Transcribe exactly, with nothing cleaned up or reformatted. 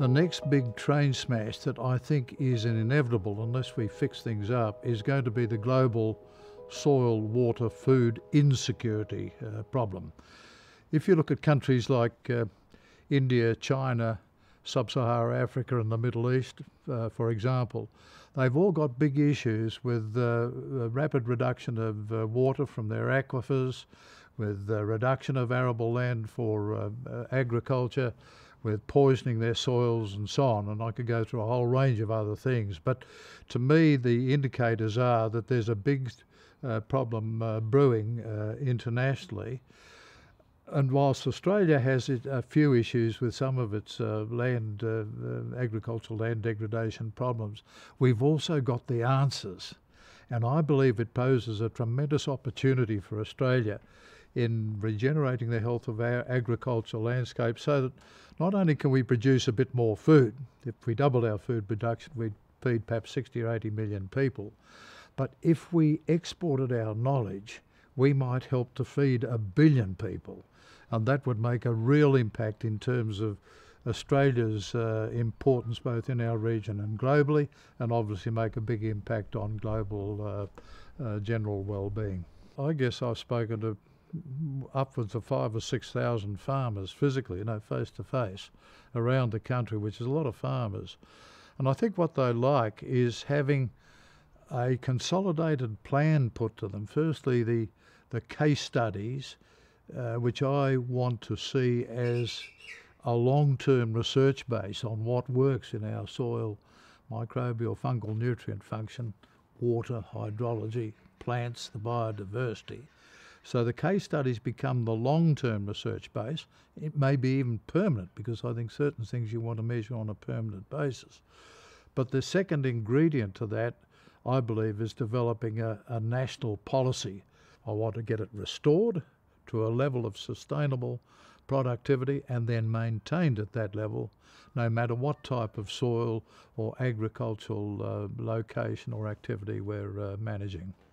The next big train smash that I think is an inevitable unless we fix things up is going to be the global soil, water, food insecurity uh, problem. If you look at countries like uh, India, China, Sub-Saharan Africa and the Middle East, uh, for example, they've all got big issues with uh, a rapid reduction of uh, water from their aquifers, with uh, reduction of arable land for uh, uh, agriculture, with poisoning their soils and so on, and I could go through a whole range of other things. But to me, the indicators are that there's a big uh, problem uh, brewing uh, internationally. And whilst Australia has it, a few issues with some of its uh, land, uh, uh, agricultural land degradation problems, we've also got the answers. And I believe it poses a tremendous opportunity for Australia in regenerating the health of our agricultural landscape so that not only can we produce a bit more food, if we doubled our food production, we'd feed perhaps sixty or eighty million people, but if we exported our knowledge, we might help to feed a billion people. And that would make a real impact in terms of Australia's uh, importance both in our region and globally, and obviously make a big impact on global uh, uh, general well-being. I guess I've spoken to upwards of five or six thousand farmers physically, you know, face to face around the country, which is a lot of farmers. And I think what they like is having a consolidated plan put to them. Firstly, the, the case studies, uh, which I want to see as a long-term research base on what works in our soil, microbial, fungal, nutrient function, water, hydrology, plants, the biodiversity. So the case studies become the long-term research base. It may be even permanent, because I think certain things you want to measure on a permanent basis. But the second ingredient to that, I believe, is developing a, a national policy. I want to get it restored to a level of sustainable productivity and then maintained at that level, no matter what type of soil or agricultural uh, location or activity we're uh, managing.